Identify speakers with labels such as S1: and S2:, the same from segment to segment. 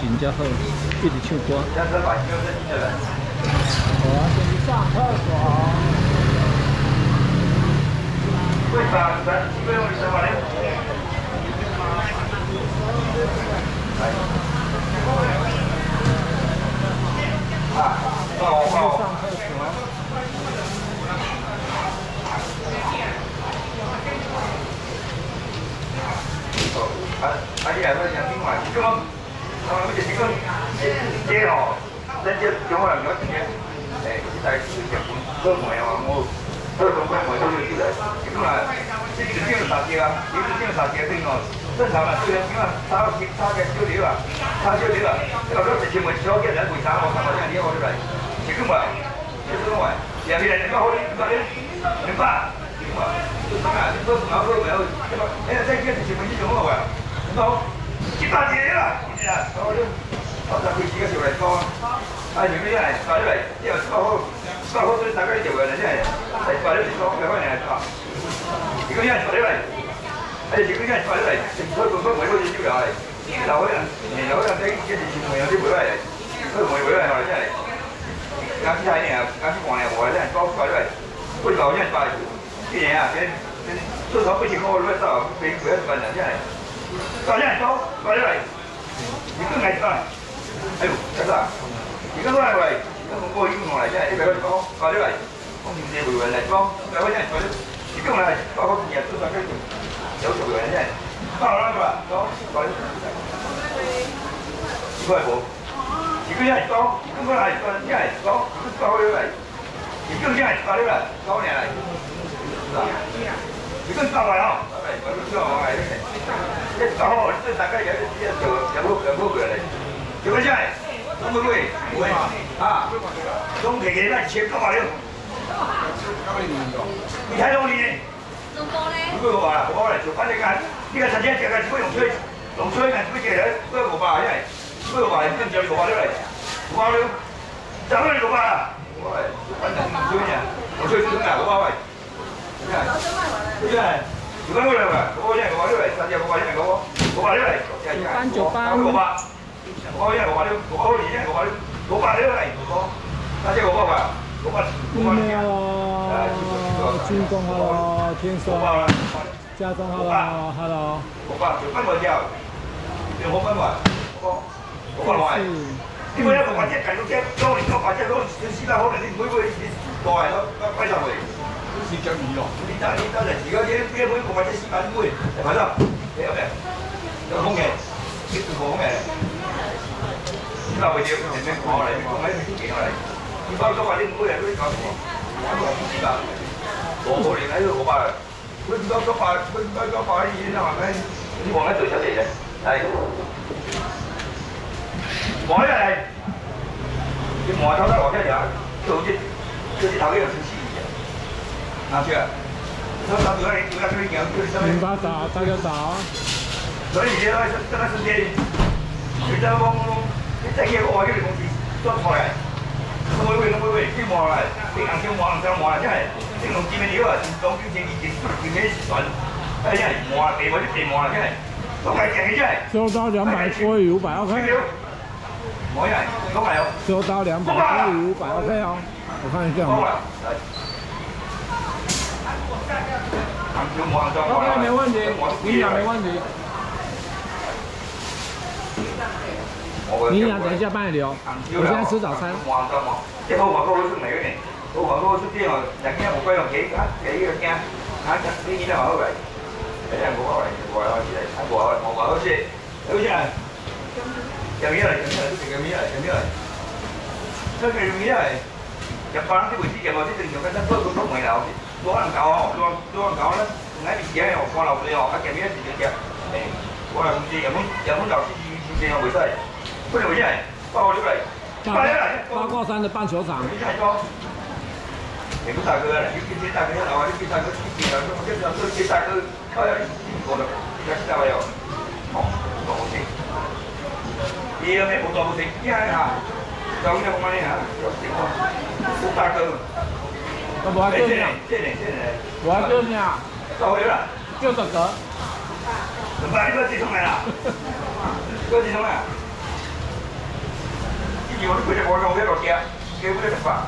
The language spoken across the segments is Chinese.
S1: 情才好，一直唱歌。我要先去上厕所。
S2: 为啥？基本上是什么嘞？啊，好。上厕所。你来要讲另外，这个，这个这哦，咱这中国人有钱，现在是结婚，做媒啊，我做中国媒都有出来，这个嘛，这是定啥节啊？你是定啥节定哦？正常嘛，对啊，因为差个少流啊，差少流啊，要说1000万少个人为啥我看到这样你好出来？这个嘛，这个嘛，两边人家好的，明白？就啥啊？做什么做没有？对吧？再见1000万你就好啊。好，7大节啦，是啊，好了，我再开始个小来讲，啊，前面来抓出来，这个抓好对大家就个人来，来抓了就说快快来抓，这个人抓出来，这个人抓出来，我维护就了来，老伙人，老伙人这1000万有啲回来，佢唔会回来好真系，啱先睇呢，啱先講呢，我真係抓出來，不老人抓，今年啊，至少不行我乱抓，俾不要管了，真係。抓进来，抓进来，你更来抓，哎呦，干啥？你更来喂，我英雄来，现在100块抓进来，我们这委员来抓，100块钱抓，你更来抓好几年，至少可以有委员现在，抓了是吧？抓1块5，你更来抓，你更来抓，进来抓，抓回来，你更进来抓进来，抓回来，是吧？你更抓来啊！我都抓来的。这抓好，这大概也不过来。有个啥？中国队，啊，中皮嘅那切900了。你睇到你？中国咧？中国话，我嚟做翻呢間，呢個陳姐隻嘅只可以用吹嘅，只可以嘅，不過500，因為不過500跟住500了嚟，500了，怎麼500啊？我嚟，反正用吹嘅，用吹真係500喂。对啊，有关过来嘛？我现在500了，3只500现在500了来，
S1: 班98，
S2: 我现在500了，我现在500了来，3只500吧，500，
S1: 军工hello，天爽，家中hello，
S2: 就分我掉，就我分我500，因为我把这赶到这，攞嚟攞把这攞400可能你每個過嚟都歸上嚟。是講魚咯，你得就而家啲每個或者400杯，係咪啦？你有咩？有空嘅，呢個空嘅，呢個會點？人哋講嚟，講喺邊幾嚟？你包咗話啲杯係嗰啲搞什麼？400，我連喺度500，佢包咗8已經係咪？你望喺度出嚟嘅，係。望喺嚟，你望頭得我聽下，就好似頭呢樣生氣。拿去，
S1: 明白早，大家早。
S2: 所以你在他身边，你在你在业务这个东西做出来，弄微，去摸来，你硬就摸，真係，這種見面料啊，當經濟已經時段，真係摸地或者地摸真係，都係正嘅真係。
S1: 收到200鲑魚500 OK。
S2: 摸人，都係哦。
S1: 收到200鲑魚500 OK 哦，我看一下。OK， 没问题，营养没问题。营养等一下帮你留，我现在吃早餐。
S2: 即係好華哥好出嚟嘅，好華哥出啲我人家冇歸用幾個驚，啲嘢都話好嚟，有啲人冇好嚟，冇話好似嚟，冇話好似，好似係有嘢嚟，有嘢嚟，所以有嘢嚟，入班啲會知嘅，我啲正常跟得多都唔係啦，多人搞哦，多人搞咧。喺自己又放流你學，一見面一時就隻，我係唔知日本老師以前我回曬，不如我一係包咗嚟，
S1: 八卦山的棒球場。
S2: 你太多，你不大哥啦，你見大哥一流啊，你見大哥見大哥，即係都見大哥，靠有過到，而家知道有，好先，你有咩冇做冇食，一係嚇，就咁樣講呢嚇，有食喎，好大哥，
S1: 我還救你，我還救你啊！
S2: 找回了，
S1: 就这个。
S2: 把你给我寄上来了，给我寄上来。 我你几只我要落车，加几只100。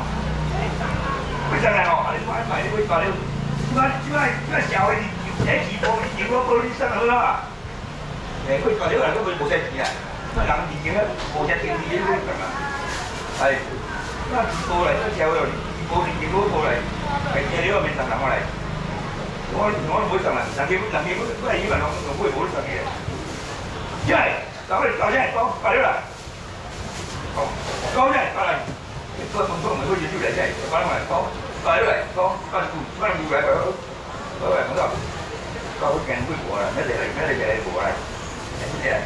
S2: 为啥哦？啊，你买买你几百了？这社会这起步，你我报你生好啦。几百了人都无使钱啊，那人以前无啥经济的会干啊？哎，那起步来，这社会哦，起步你过来，哎，这了面上人来。我唔会上来，人家我来以为我会无上嘅。进来，搞进来，搞了啦。好，搞进来，搞来。我唔会就来进来，搞来，搞了来，搞来，搞来，唔得。搞好勁會過啦，咩嚟？過嚟，咩？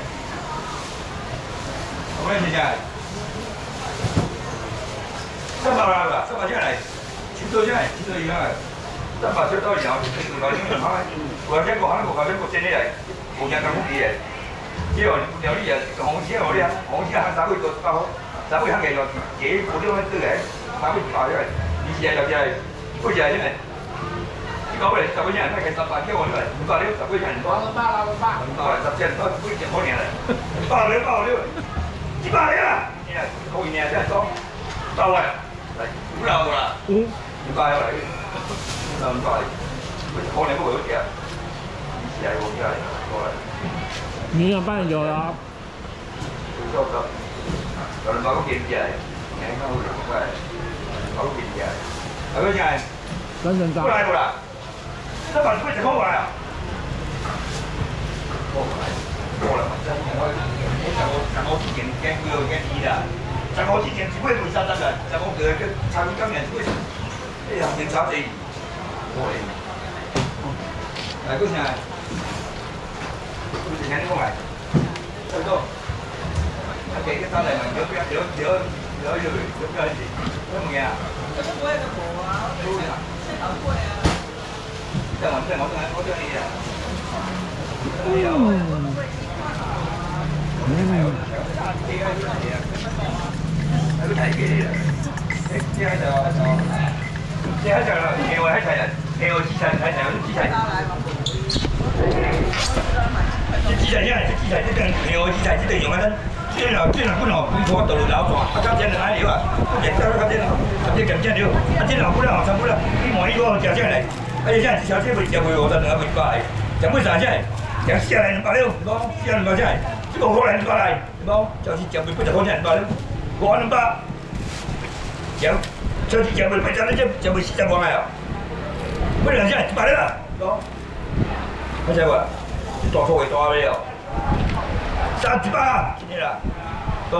S2: 好咩？先生，300啦，300進嚟，錢多進嚟，300出多然後另外先買，或者個可能正啲嚟，無人咁好啲嘅，之後有啲人紅錢我啲啊，紅錢肯3個月包，3個月肯嘅就自己嗰啲咁多嘅，3個月包出嚟，以前就係好似係真係。搞嚟10個人，佢10萬幾我嚟，500了10個人多，500啦，500嚟10隻多，每隻可年嚟，500了，200啦，你啊，過年真係多，500嚟，500啦，500嚟，500，過年不會有隻，以前係冇隻嚟，過嚟。
S1: 明年半有啦。
S2: 有得，有人買個件隻嚟，年輕好用嘅，買個件隻嚟，係嗰隻係，
S1: 真正
S2: 過嚟冇啦。300塊就過來啊！過來，真係我之前驚佢又驚啲啦，但我之前只會會殺得嘅，就我佢參與今年會，行政炒地過嚟，係嗰陣係，嗰陣係過嚟，差唔多，幾個單嚟問有邊有邊事，都冇嘢啊。都冇嘢就冇啊，都係好貴啊。我這裡啊，而且现在小姐不接回我的那个100，讲为啥现在讲下来260，不，下来200现在，这个后来200来，不，叫去讲不就好讲200，我200，讲，叫去讲不不讲那这讲不40万来啊，不然现在100了，不，我讲话，大错会大了，300，今天啦，不，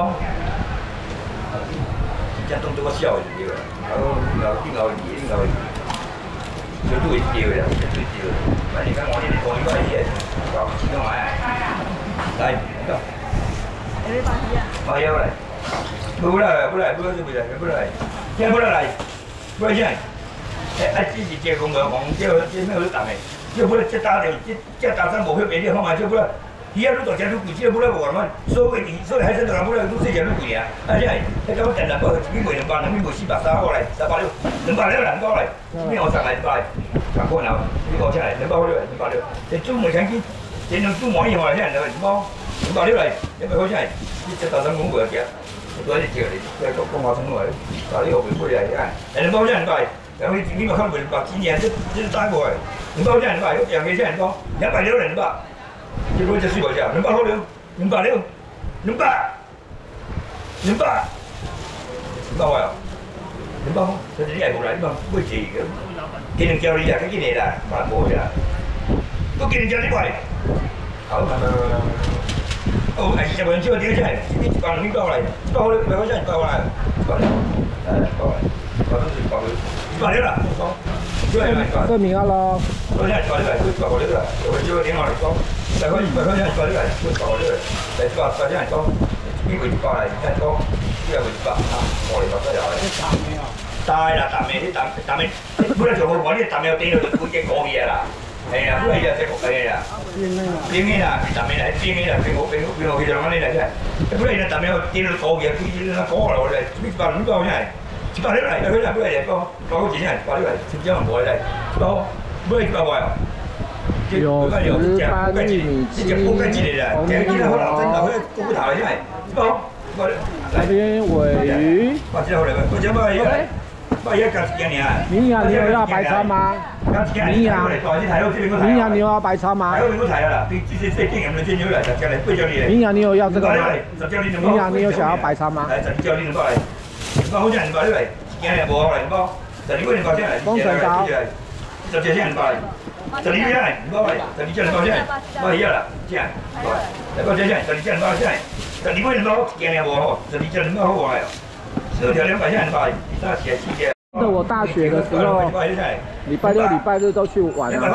S2: 这动作我笑就对了，然后就都會掉嘅，都會掉。反正而家我呢啲過應該係嘢，搞錢都買。嚟，得。你買嘢啊？買嘢嚟。不來，就不來。今不來，不來先。之前借公嘅，我借咩都打嘅，借不來借打了，借打上冇去別地方買，借不來。而家都大家都貴，借不來我嘛，所以海參都不來，都世界都貴啊。而且係咁人不邊賣200，邊賣400，300過嚟，300了人多嚟，邊我上嚟200，上過後呢個出嚟200，你租沒錢機，你能租網以外啲人就200嚟，因為好出嚟，呢隻大生公會嘅，好多啲借嚟，即係公話生來，但係呢個回歸嚟嘅，人200出嚟200，然後呢個香港200幾年都打過嚟，200出嚟200，有幾出嚟多，100了人200。結果就輸過隻，200好了，200了，200位啊，200好，佢哋啲係冇嚟，200唔會借嘅，見人叫你啊，佢見你啦，萬冇嘅，都見人叫你過嚟，好，哦，係20個人招點出嚟，100人過嚟，100好了，100個人過嚟，100了啦，
S1: 證明啊咯，
S2: 我現在過嚟，過嚟啦，我招個電話嚟講。100塊現在過嚟，會過嚟，嚟100現在講，呢個200嚟，現在講，呢個200啊，過嚟就得有嚟。大啦，大尾，本來做好我呢大尾有頂到就會嘅講嘢啦，係啊，本來就食係啊，邊邊啊，大尾嚟，邊邊啊，邊好佢就講呢嚟啫，本來就大尾有頂到講嘢，佢講落嚟，200真係，200嚟，佢就本來就講好錢真係，200嚟，直接唔會嚟，200，本來200位啊。
S1: 有18粒米奇，
S2: 隻煲雞翅嚟啦，隻見到可能真係佢高頭嚟真係，200，
S1: 那边尾鱼。
S2: 把这回来，我这把鱼来，把鱼干几年啊？
S1: 羚羊牛要白鲳吗？羚羊牛要白鲳吗？羚羊牛要这个吗？羚羊牛想要白鲳吗？风神膏。
S2: 这钱包，这里边来，包来，这里钱包钱，包一样了，钱，来包钱钱，这里钱包钱，这里边包钱也不好，这里钱包好哎，10条200钱包，那写细节。
S1: 那我大学的时候，礼拜六、礼拜日都去玩啊。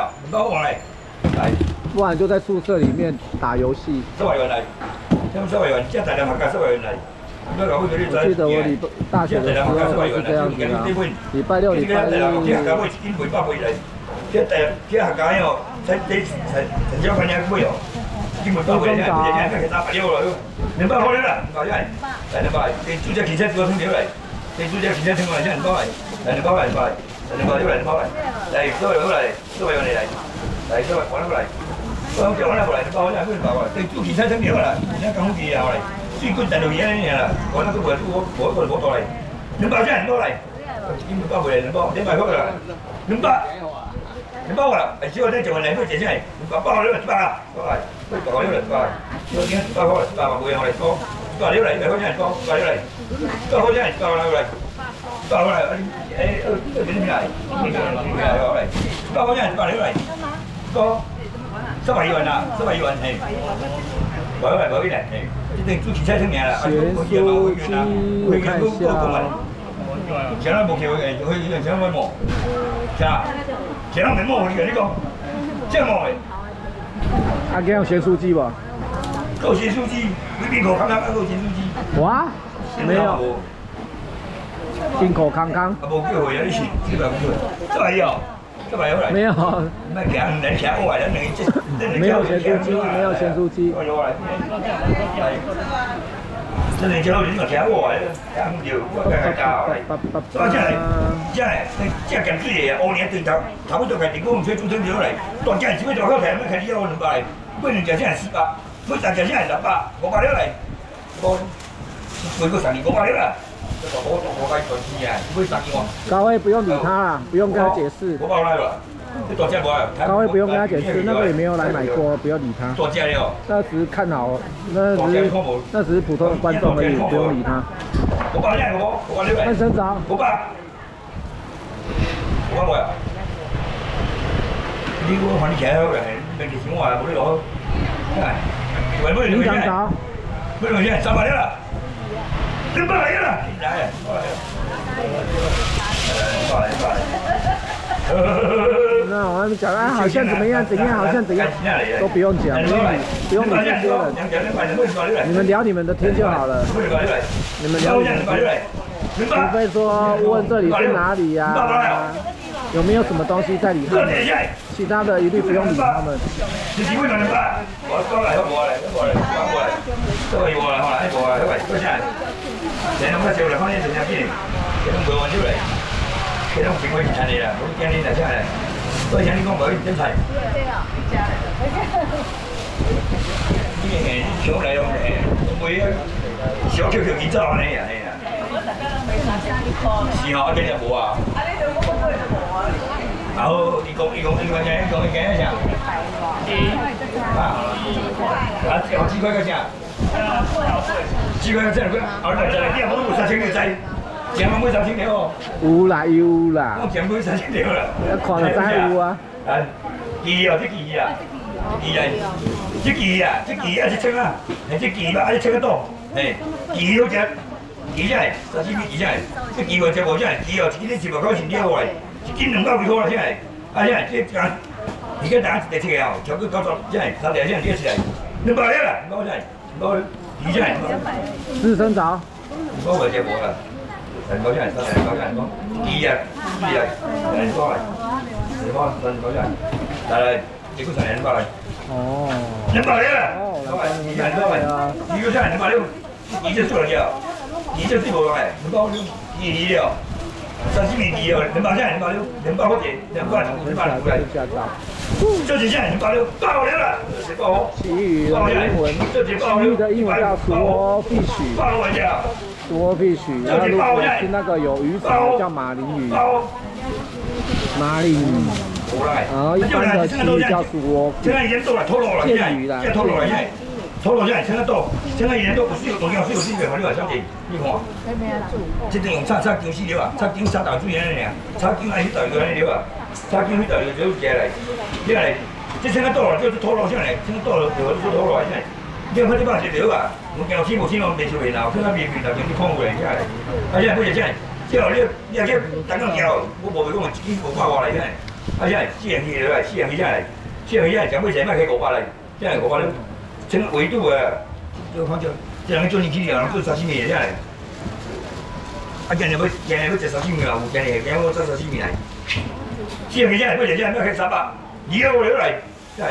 S1: 不然就在宿舍里面打游戏。
S2: 400元来，他们400元，这大量客家400元来。
S1: 我记得我大学的时候都是这样子的、啊，礼拜六、礼拜日。这客家哦，才少看人贵哦，基本800元，1个300了，200好了啦，200来，200，你租只汽车200来，你租只汽车200来，200来，200来，200来，200来，400来，400元来，来400完了来，我叫完了过来，200来，200来，你租汽車200啦，而且講機啊嚟。最近大陸嘢呢啦，我那個我到嚟，200錢200嚟，已經包回嚟200塊啦，200啦，係少啲就係嚟多謝先，200包咗200啦，包嚟，200咗嚟200，有啲200塊，200話會我嚟講，200咗嚟，200塊錢講，200咗嚟，200塊錢200嚟，200嚟，點嚟？嚟，200塊錢200咗嚟，講300元啦，300元係。冇嘅，你租汽車聽嘢啦，鹹酥雞我看一下。
S2: 前兩部橋去前兩部，前兩部冇嘅呢個，真冇嘅。
S1: 啊，佢有鹹酥雞吧？
S2: 有鹹酥雞，你邊個看看有鹹酥雞？
S1: 哇，沒有。金口康康。
S2: 啊，冇機會啊！你是這邊冇機會，這邊有，這邊有嚟。
S1: 沒有。
S2: 那強人強我來，
S1: 沒有鹹酥雞，沒有鹹酥雞。
S2: 真係叫你個聽我嚟，聽唔到，我梗係教嚟。所以真係，即係近啲嘢，我年對頭嗰度係電工唔使做咗料嚟，當真係只會做開平，乜睇啲我200嚟，每年就真係400，每陣就真係600，500料嚟，每個10年500料啦。
S1: 高威不用理他啦，不用跟他解释。高威不用跟他解释，那个也没有来买过，不要理他。那只是看好，那只是普通的观众而已，不用理他。半身着。你想着？200来了，那我们讲啊，好像怎么样，好像怎样，都不用讲，不用理这些人，你们聊你们的天就好了，你们聊你们的天，除非说问这里是哪里呀，有没有什么东西在理他们，其他的一律不用理他们。你諗下少嚟，翻啲做咩先？佢都唔會揾出嚟，佢都唔見佢請你啦，好驚你嚟出嚟，所以請你講佢真係。呢樣小嚟咯，每小條件做呢樣呢？試下邊有冇啊？好，你講幾多錢？我知佢嗰錢。基本上这两个，再来，你也冇3000个仔，前冇3000个哦。有啦。我前冇3000个啦。看就知有啊。
S2: 鸡哦，这鸡啊，这鸡啊，1千啊，这鸡吧，1千个多，鸡好食，鸡真系，30米鸡真系，这鸡我食无真系，鸡哦，一斤10块钱了来，1斤200几块啦真系，真系这间，而家大家一切哦，超过90真系，3条真系起来，200啦，200真系，200。鸡真係，
S1: 自身找。
S2: 嗰個隻冇啦，人講真係人講，雞啊，人多嚟，人講真係，但係你估成人多嚟。哦。200啦，人多嚟，雞嗰真係200了，雞隻做嚟嘅，雞隻最冇嚟，200了，雞了，
S1: 三十米2哦，200，260，200好钱，200，200来。这几件260，爆了啦！
S3: 旗语的英文，旗语的英文叫 swordfish，
S1: 爆了呀
S3: swordfish， 然后如果是那个有鱼槽叫马林鱼，马林鱼，然后一般的旗语叫 swordfish，
S1: 现在盐多了，拖落了，现在拖落了，拖落现在现在多，现在盐多不是有重要，是有水好你话小姐，你看，这阵用炒姜丝了啊，炒姜炒大水安尼尔，炒姜爱迄道就安尼了啊，炒姜迄道就就起来，起来，这现在多了就是拖落下来，现在多了就拖落来，你看你把这了啊，我讲起无起我未收钱啦，看他面面头前你看过来起来，而且不是这样，这你也去单杠桥，我无讲一斤500外来起来，而且4样鱼来，4样鱼下来，4样鱼下来，讲尾才卖起500来，这样500了。整个维度啊，这个方向，这两个做年轻人做30米下来，啊，今日要做30米啦，有今日要做30米来，4米下来，不是这样，要开300，2个月来，来，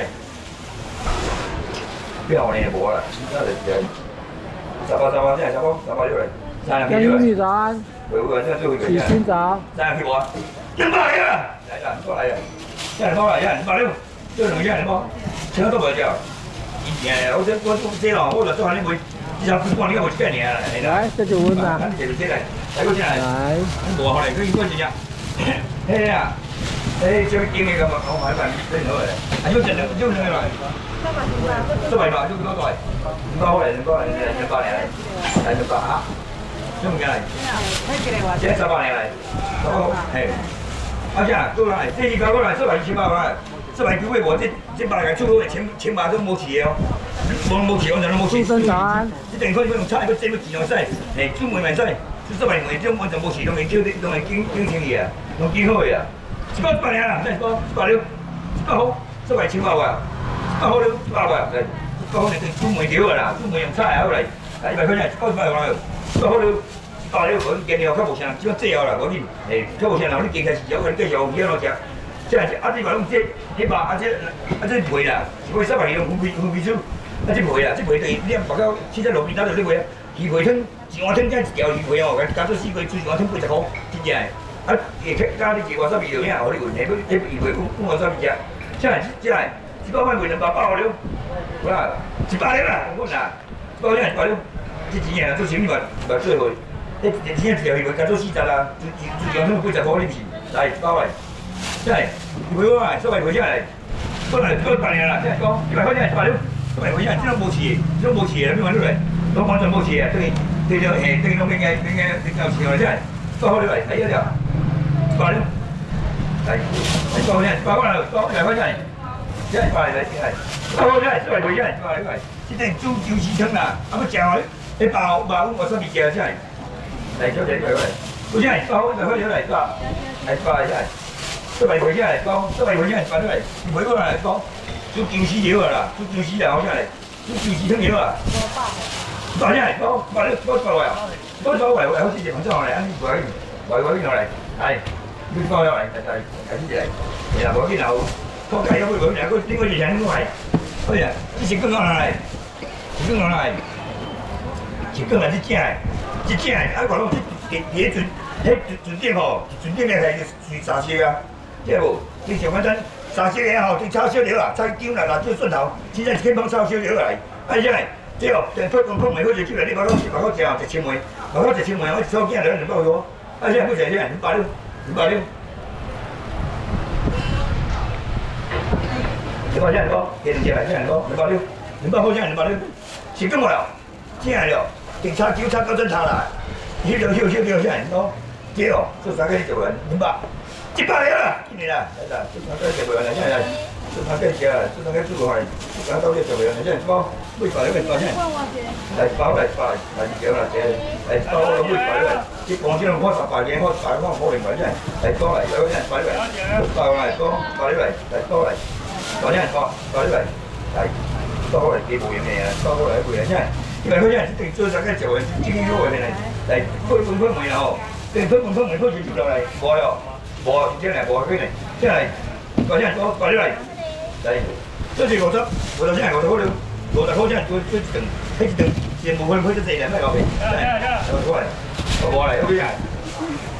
S1: 漂亮无啦，那就300，这300六来，3两
S3: 英语早安，起薪早
S1: ，3两去无？200来啦，来啦，过来呀，200来，260，这两个下来无？全都不掉。我这咯，我就做安尼卖，至少半年我100年啦。
S3: 来，这就稳啦。
S1: 咱这就这来，来我进来。
S3: 来，
S1: 无好来，佢我真正，嘿啊，嘿，这经理咁嘛，我买真好嘞。啊，要真来。700吧，就多少？200好来，200年来，200啊，这么简单。这300年来，嘿，而且做来，这一高过来700块。这摆几位我这把个出口千把都冇起哦，冇起，我就冇起。
S3: 早安。
S1: 这等于讲用菜要这要钱来使，诶，出门来使，这摆每种我就冇起，拢会叫拢会经生意啊，拢几好个啊。100年啦，再100，160，100好，这摆700块，100好了，100块，来，100好就出门条个啦，出门用菜好来，100块钱，100块了，100好了，160，我今年较无啥，只要这样啦，我你，诶，较无啥人，你加开始有，你继续有鱼落食。这样子，啊！你话讲这卖啦，是买300用分批出，这卖啦，这卖就是你包到汽车路边搭就你卖啊。鱼皮汤一碗汤加一条鱼皮哦，加做4块，做一碗汤80块，真正的。啊，加你一碗3味就遐，互你运，下要鱼皮讲3味食。这样100块卖200包了，有啦，100了，我拿100了，这钱啊，做生意嘛做好。这钱一条鱼皮加做40啦，做一碗汤80块，你是来100块。这样，鱼皮啊，100块下来，过来8年啦，这样讲100块钱160，100块钱，这拢无钱，这拢无钱，你看你来，拢完全无钱啊，对着嘿，对拢应该有钱来这样，100块来，来一条，100了，来，100块钱，100块了，100块钱，这样100来，100块钱，100块钱，100块，这等煮牛翅汤啦，啊要食哦，迄包我啥物食这样，来小姐100块，有这样100块来，100来100来。100块钱来讲，100块钱100来，每个人来讲，做牛翅条啊啦，做牛翅啊好下来，做牛翅汤条啊。100块来讲，100块啊，100块好些地方上来，安尼外边来，来，100块来，开始来，是啦，无紧啦，我介绍过无紧啦，你个以前拢来，好呀，这是更好来，是更好来，是更来这正的，这正的，啊，我讲这迄船顶吼，船顶咧系沙石啊。对无？你像咱沙石个吼，对炒小条啊，菜姜啦、辣椒、蒜头，真正一斤帮炒小条来。啊，这来，对哦，等配公配好就几来，你把好食哦，1000枚，把好1000枚，我炒囝来200块。啊，这不是这260，260。200块讲，加2只来，这讲260，200块钱260，是咁无了，正了，定炒姜炒到真炒啦，小这讲，对哦，做3个就完200。100了啦，今年啦，来啦，做3个就袂完啦，现在做3个食啦，做3个煮好，做3到底就袂完啦，现在包100了，100现在，来包来2条啦，这来包了100了，这公司人看100件，看100看可能来现在，来包来，100现在100来，包来包，100来，来包来，100现在包，100来，来包来几无用的啊，包来贵啊，现在100块钱，这做3个就完，这个肉的来配梅啦吼，对配梅配就来，无哟。无，真正来无几呢，真来，搞啥？我搞你来，来，这是50块钱，50块了，50块钱做一顿，迄一顿全部分配得济啦，卖老费，来，过来，无来，有几啊？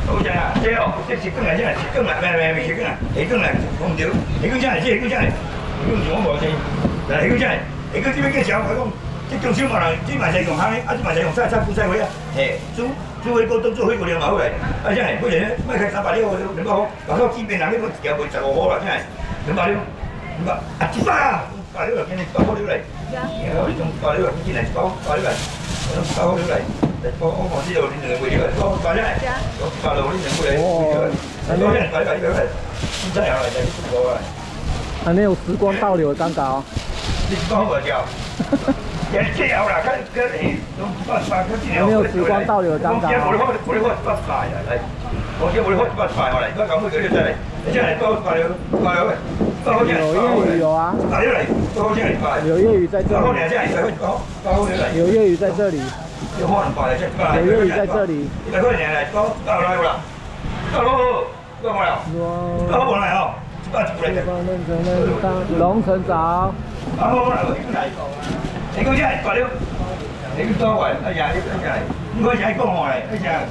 S1: 好正啊，这哦，这是更来正，是更来，没是更来，是更来，讲唔对，是更正，是更正，是更上无正，来是更正，是更这边更少，我讲，这中秋嘛人，这嘛是用虾，啊这嘛是用菜脯菜花啊，嘿，煮火锅当做火锅料嘛好嘞，啊这样，每人卖开300了，200块，然后这边人你要一条卖15块啦，这样，200了，200啊100啊，100了，今日100块了来，然后你从100了，你进来100块了来，我从100块了来。我知道你两个月了，我摆来，我100了，你两个月，100，现在好了，再去多了。
S3: 还没有时光倒流的尴尬哦。
S1: 你包我掉，也这样啦，看你800，
S3: 还没有时光倒流的尴尬。
S1: 我的800呀，来，我的800好来，你讲每个月再来，你再来包800了，800了。
S3: 有粤语有啊。有粤语在这里。有粤语在这里。有粤语在这里。
S1: 100块钱来，包来不啦？包过来，包过来哦，100来。
S3: 龙城早。
S1: 包过来，你讲这100了，你多少？哎呀，你讲讲讲来，哎呀。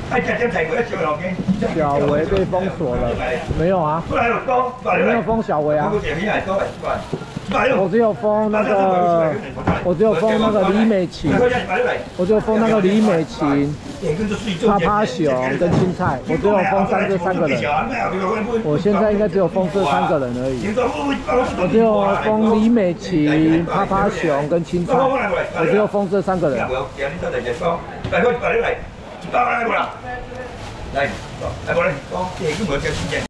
S3: 小维被封锁了，没有啊？没有封小维啊？我只有封那个李美琴，我只有封那个李美琴、趴趴熊跟青菜，我只有封这3个人。我现在应该只有封这3个人而已。我只有封李美琴、趴趴熊跟青菜，我只有封这3个人。
S1: 包来过啦，来，来过来，讲，这个冇叫时间。